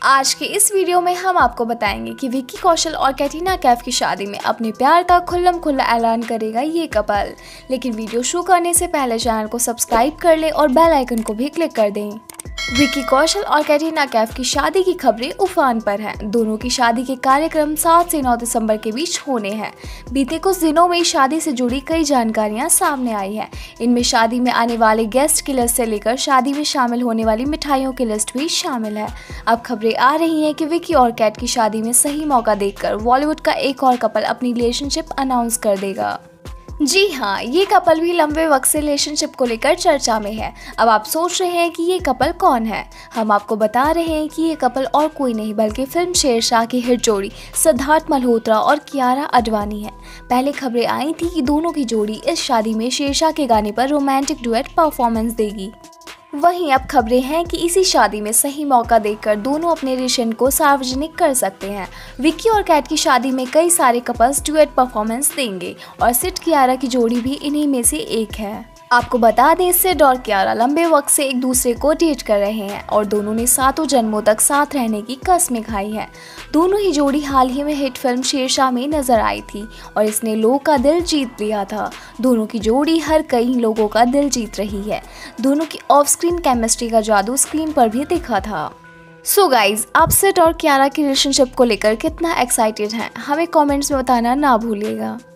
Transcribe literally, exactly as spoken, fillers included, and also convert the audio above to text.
आज के इस वीडियो में हम आपको बताएंगे कि विक्की कौशल और कैटरीना कैफ की शादी में अपने प्यार का खुल्लम खुल्ला ऐलान करेगा ये कपल। लेकिन वीडियो शुरू करने से पहले चैनल को सब्सक्राइब कर ले और बेल आइकन को भी क्लिक कर दें। विक्की कौशल और कैटरीना कैफ की शादी की खबरें उफान पर हैं। दोनों की शादी के कार्यक्रम सात से नौ दिसंबर के बीच होने हैं। बीते कुछ दिनों में शादी से जुड़ी कई जानकारियां सामने आई हैं। इनमें शादी में आने वाले गेस्ट की लिस्ट से लेकर शादी में शामिल होने वाली मिठाइयों की लिस्ट भी शामिल है। अब खबरें आ रही हैं कि विक्की और कैट की शादी में सही मौका देखकर बॉलीवुड का एक और कपल अपनी रिलेशनशिप अनाउंस कर देगा। जी हाँ, ये कपल भी लंबे वक्त से रिलेशनशिप को लेकर चर्चा में है। अब आप सोच रहे हैं कि ये कपल कौन है। हम आपको बता रहे हैं कि ये कपल और कोई नहीं बल्कि फिल्म शेरशाह की हिट जोड़ी सिद्धार्थ मल्होत्रा और कियारा आडवाणी है। पहले खबरें आई थी कि दोनों की जोड़ी इस शादी में शेरशाह के गाने पर रोमांटिक डुएट परफॉर्मेंस देगी। वहीं अब खबरें हैं कि इसी शादी में सही मौका देखकर दोनों अपने रिलेशन को सार्वजनिक कर सकते हैं। विक्की और कैट की शादी में कई सारे कपल्स डुएट परफॉर्मेंस देंगे और सिड कियारा की जोड़ी भी इन्हीं में से एक है। आपको बता दें, सिड और कियारा लंबे वक्त से एक दूसरे को डेट कर रहे हैं और दोनों ने सातों जन्मों तक साथ रहने की कसमें खाई हैं। दोनों ही जोड़ी हाल ही में हिट फिल्म शेरशाह में नजर आई थी और इसने लोगों का दिल जीत लिया था। दोनों की जोड़ी हर कई लोगों का दिल जीत रही है। दोनों की ऑफ स्क्रीन केमिस्ट्री का जादू स्क्रीन पर भी दिखा था। सो गाइज, आप सिड और कियारा की रिलेशनशिप को लेकर कितना एक्साइटेड हैं, हमें कमेंट्स में बताना ना भूलिएगा।